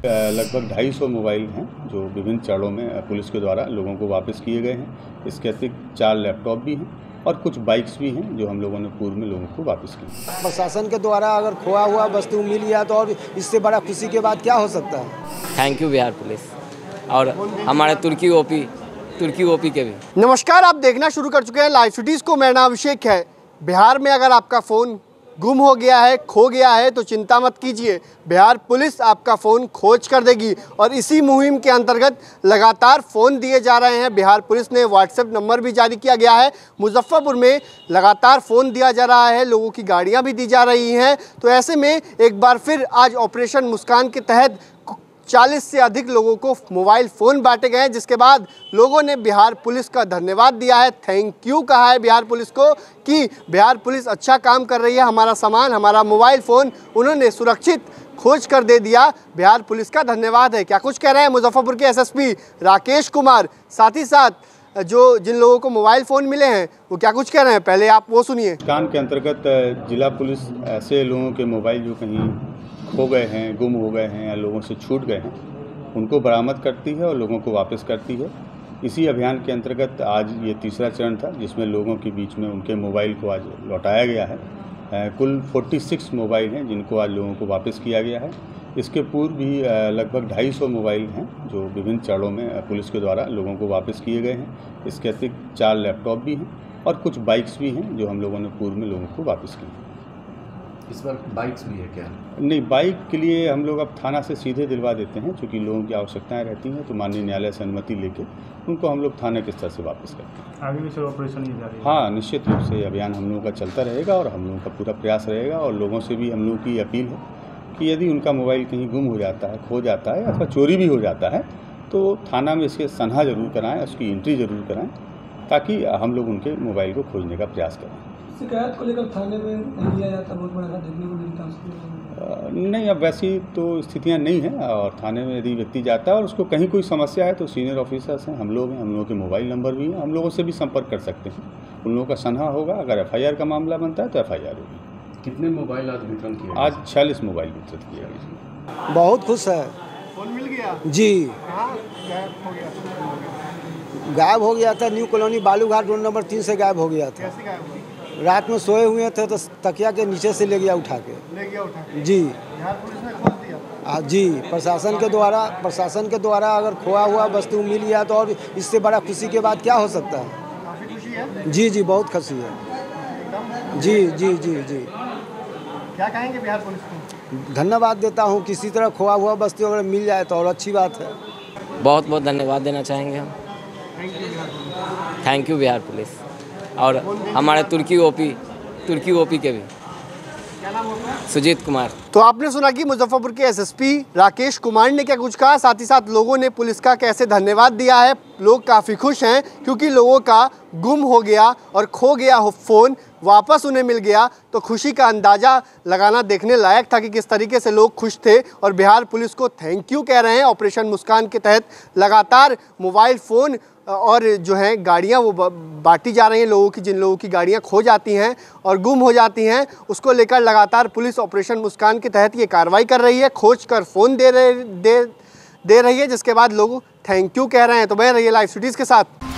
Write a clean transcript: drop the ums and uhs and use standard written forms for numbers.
लगभग 250 मोबाइल हैं जो विभिन्न चरणों में पुलिस के द्वारा लोगों को वापस किए गए हैं। इसके अतिरिक्त 4 लैपटॉप भी हैं और कुछ बाइक्स भी हैं जो हम लोगों ने पूर्व में लोगों को वापस की। प्रशासन के द्वारा अगर खोया हुआ वस्तु मिल गया तो और इससे बड़ा खुशी के बाद क्या हो सकता है। थैंक यू बिहार पुलिस और हमारे तुर्की ओपी के भी। नमस्कार, आप देखना शुरू कर चुके हैं लाइव सिटीज़ को। मेरा नाम अभिषेक है। बिहार में अगर आपका फ़ोन गुम हो गया है, खो गया है तो चिंता मत कीजिए, बिहार पुलिस आपका फ़ोन खोज कर देगी। और इसी मुहिम के अंतर्गत लगातार फ़ोन दिए जा रहे हैं। बिहार पुलिस ने व्हाट्सएप नंबर भी जारी किया गया है। मुजफ्फरपुर में लगातार फ़ोन दिया जा रहा है, लोगों की गाड़ियां भी दी जा रही हैं। तो ऐसे में एक बार फिर आज ऑपरेशन मुस्कान के तहत 40 से अधिक लोगों को मोबाइल फ़ोन बांटे गए हैं, जिसके बाद लोगों ने बिहार पुलिस का धन्यवाद दिया है, थैंक यू कहा है बिहार पुलिस को कि बिहार पुलिस अच्छा काम कर रही है। हमारा सामान, हमारा मोबाइल फ़ोन उन्होंने सुरक्षित खोज कर दे दिया। बिहार पुलिस का धन्यवाद है। क्या कुछ कह रहे हैं मुजफ्फरपुर के एसएसपी राकेश कुमार, साथ ही साथ जिन लोगों को मोबाइल फ़ोन मिले हैं वो क्या कुछ कह रहे हैं, पहले आप वो सुनिए। कान के अंतर्गत जिला पुलिस ऐसे लोगों के मोबाइल जो कहीं खो गए हैं, गुम हो गए हैं या लोगों से छूट गए हैं, उनको बरामद करती है और लोगों को वापस करती है। इसी अभियान के अंतर्गत आज ये तीसरा चरण था जिसमें लोगों के बीच में उनके मोबाइल को आज लौटाया गया है। कुल 46 मोबाइल हैं जिनको आज लोगों को वापस किया गया है। इसके पूर्व भी लगभग 250 मोबाइल हैं जो विभिन्न चरणों में पुलिस के द्वारा लोगों को वापस किए गए हैं। इसके अतिरिक्त 4 लैपटॉप भी हैं और कुछ बाइक्स भी हैं जो हम लोगों ने पूर्व में लोगों को वापस की। इस बार बाइक्स भी है क्या? नहीं, बाइक के लिए हम लोग अब थाना से सीधे दिलवा देते हैं, क्योंकि लोगों की आवश्यकताएं रहती हैं तो माननीय न्यायालय से अनुमति लेके उनको हम लोग थाने के स्तर से वापस करते हैं। आगे भी सर ऑपरेशन ही जारी है? हाँ, निश्चित रूप से अभियान हम लोगों का चलता रहेगा और हम लोगों का पूरा प्रयास रहेगा। और लोगों से भी हम लोगों की अपील है कि यदि उनका मोबाइल कहीं गुम हो जाता है, खो जाता है अथवा चोरी भी हो जाता है तो थाना में इसके सनहा जरूर कराएँ, उसकी एंट्री जरूर कराएँ, ताकि हम लोग उनके मोबाइल को खोजने का प्रयास करें। शिकायत को लेकर थाने में नहीं लिया जाता, बहुत बड़ा देखने को मिलता है। नहीं, अब वैसी तो स्थितियां नहीं हैं। और थाने में यदि व्यक्ति जाता है और उसको कहीं कोई समस्या है तो सीनियर ऑफिसर्स हैं, हम लोगों के मोबाइल नंबर भी हैं, हम लोगों से भी संपर्क कर सकते हैं। उन लोगों का सनहा होगा। अगर FIR का मामला बनता है तो FIR होगी। कितने मोबाइल आज वितरण किए? आज 46 मोबाइल वितरित किए गए। बहुत खुश है। फोन मिल गया जी। गायब हो गया था? New colony Balughat road number 3 से गायब हो गया था। कैसे गायब हुआ? रात में सोए हुए थे तो तकिया के नीचे से ले गया उठा के। जी। बिहार पुलिस ने खोज दिया? जी, प्रशासन के द्वारा अगर खोया हुआ वस्तु मिल गया तो और इससे बड़ा खुशी के बाद क्या हो सकता है। काफी खुशी है। जी, बहुत खुशी है। जी। क्या कहेंगे बिहार पुलिस को? धन्यवाद देता हूँ। किसी तरह खोया हुआ वस्तु अगर मिल जाए तो और अच्छी बात है। बहुत बहुत धन्यवाद देना चाहेंगे हम। थैंक यू बिहार पुलिस और हमारे तुर्की ओपी के भी। क्या नाम होगा? सुजीत कुमार। तो आपने सुना कि मुजफ्फरपुर के एसएसपी राकेश कुमार ने क्या कुछ कहा, साथ ही साथ लोगों ने पुलिस का कैसे धन्यवाद दिया है। लोग काफ़ी खुश हैं क्योंकि लोगों का गुम हो गया और खो गया फ़ोन वापस उन्हें मिल गया। तो खुशी का अंदाज़ा लगाना देखने लायक था कि किस तरीके से लोग खुश थे और बिहार पुलिस को थैंक यू कह रहे हैं। ऑपरेशन मुस्कान के तहत लगातार मोबाइल फ़ोन और जो है गाड़ियाँ वो बांटी जा रही हैं लोगों की। जिन लोगों की गाड़ियाँ खो जाती हैं और गुम हो जाती हैं उसको लेकर लगातार पुलिस ऑपरेशन मुस्कान के तहत ये कार्रवाई कर रही है, खोज कर फ़ोन दे रही है, जिसके बाद लोग थैंक यू कह रहे हैं। तो मैं रही लाइव सिटीज़ के साथ।